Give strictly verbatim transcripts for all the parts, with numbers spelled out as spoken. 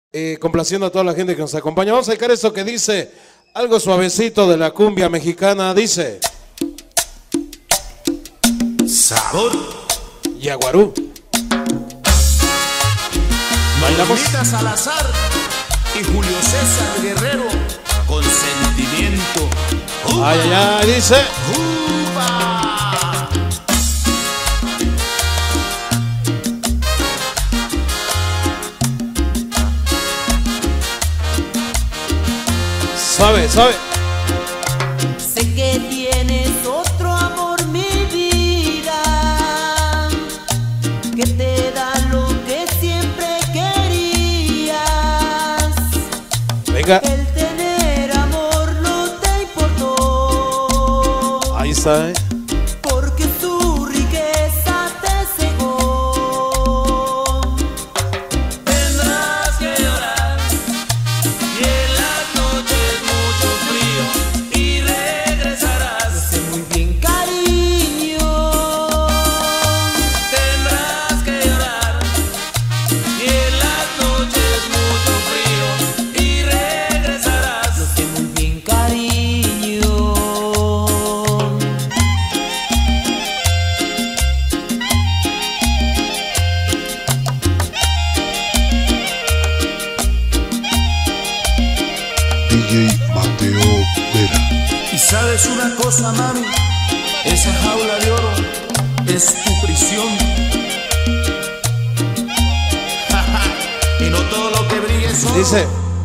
Eh, complaciendo a toda la gente que nos acompaña. Vamos a sacar eso que dice algo suavecito de la cumbia mexicana. Dice Sabor Yaguarú. Bailamos. Normita Salazar y Julio César Guerrero con sentimiento. ¡Upa! Ay, ay, ay, dice ¡Upa! Sabe, sabe. Sé que tienes otro amor, mi vida, que te da lo que siempre querías. Venga. El tener amor no te importó. Ahí está, ¿eh? Porque su riqueza te cegó. Tendrás que llorar y en las noches mucho frío y regresarás. Sé muy bien, cariño. Tendrás que llorar y en las noches mucho frío y regresarás. Lo sé muy bien, cariño. D J Mateo Vera. Y sabes una cosa, mami, esa jaula de oro es tu prisión. Y no todo lo que brille es oro. Dice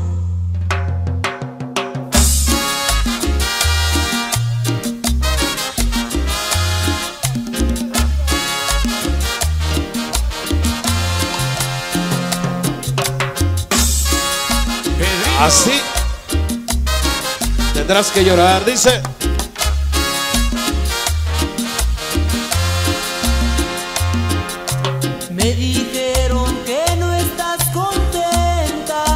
Pedrito, así. Tendrás que llorar, dice. Me dijeron que no estás contenta,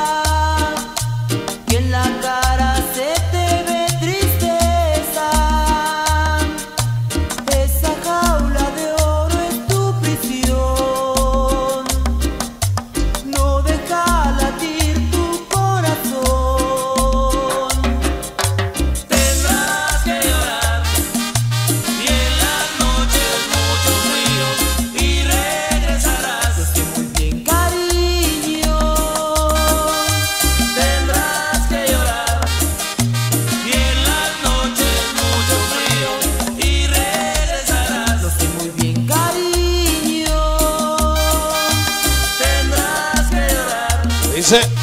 que en la cara se te ve tristeza. Esa jaula de oro es tu prisión, no deja latir tu corazón. tendrás que llorar y en las noches mucho frío y regresarás. Lo sé muy bien, cariño. Tendrás que llorar y en las noches mucho frío y regresarás. Lo sé muy bien, cariño. Tendrás que llorar Dice.